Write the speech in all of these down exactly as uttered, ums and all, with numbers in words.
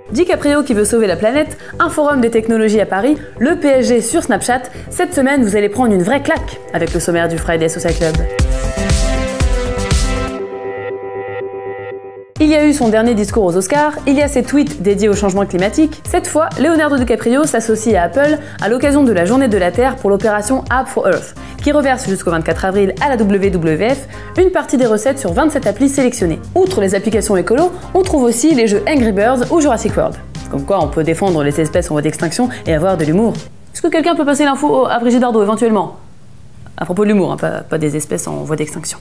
DiCaprio qui veut sauver la planète, un forum des technologies à Paris, le P S G sur Snapchat. Cette semaine, vous allez prendre une vraie claque avec le sommaire du Friday Social Club. Il y a eu son dernier discours aux Oscars, il y a ses tweets dédiés au changement climatique. Cette fois, Leonardo DiCaprio s'associe à Apple à l'occasion de la Journée de la Terre pour l'opération App for Earth, qui reverse jusqu'au vingt-quatre avril à la W W F une partie des recettes sur vingt-sept applis sélectionnées. Outre les applications écolo, on trouve aussi les jeux Angry Birds ou Jurassic World. Comme quoi on peut défendre les espèces en voie d'extinction et avoir de l'humour. Est-ce que quelqu'un peut passer l'info à Brigitte Bardot éventuellement? À propos de l'humour, hein, pas, pas des espèces en voie d'extinction.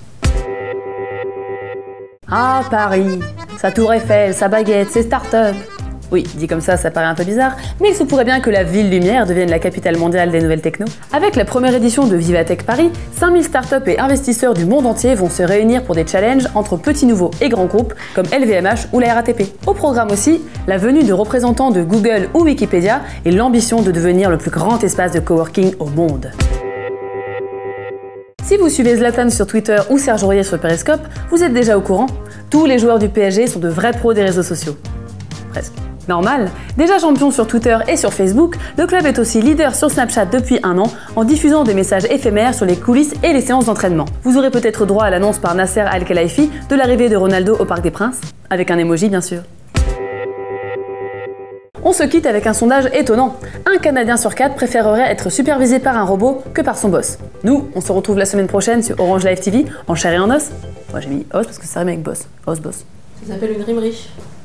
Ah, Paris, sa tour Eiffel, sa baguette, ses startups. Oui, dit comme ça, ça paraît un peu bizarre, mais il se pourrait bien que la ville lumière devienne la capitale mondiale des nouvelles techno. Avec la première édition de Vivatech Paris, cinq mille startups et investisseurs du monde entier vont se réunir pour des challenges entre petits nouveaux et grands groupes comme L V M H ou la R A T P. Au programme aussi, la venue de représentants de Google ou Wikipédia et l'ambition de devenir le plus grand espace de coworking au monde. Si vous suivez Zlatan sur Twitter ou Serge Aurier sur Periscope, vous êtes déjà au courant. Tous les joueurs du P S G sont de vrais pros des réseaux sociaux. Presque. Normal. Déjà champion sur Twitter et sur Facebook, le club est aussi leader sur Snapchat depuis un an en diffusant des messages éphémères sur les coulisses et les séances d'entraînement. Vous aurez peut-être droit à l'annonce par Nasser Al-Khelaifi de l'arrivée de Ronaldo au Parc des Princes, avec un emoji bien sûr. On se quitte avec un sondage étonnant. Un Canadien sur quatre préférerait être supervisé par un robot que par son boss. Nous, on se retrouve la semaine prochaine sur Orange Live T V, en chair et en os. Moi j'ai mis os parce que ça rime avec boss. Os, boss. Ça s'appelle une rime riche.